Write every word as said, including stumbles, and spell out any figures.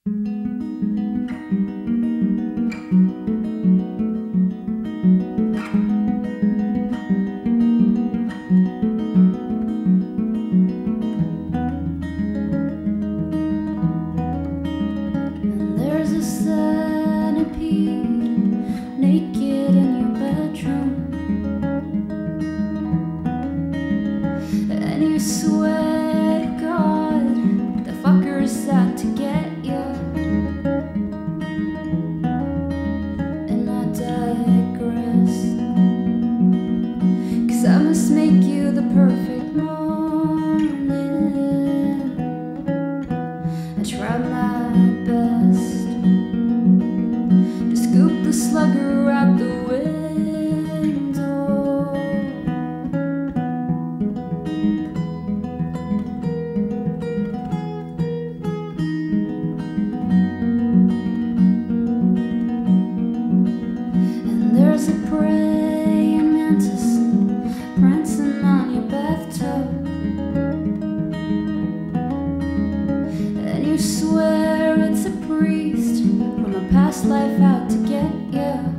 And there's a centipede naked in your bedroom, and you swear to God the fucker is out to get you. And I digress, 'cause I must make you the perfect morning. I try my best to scoop the slugger out the window. And there's a praying mantis prancing on your bathtub, and you swear it's a priest from a past life out to get you.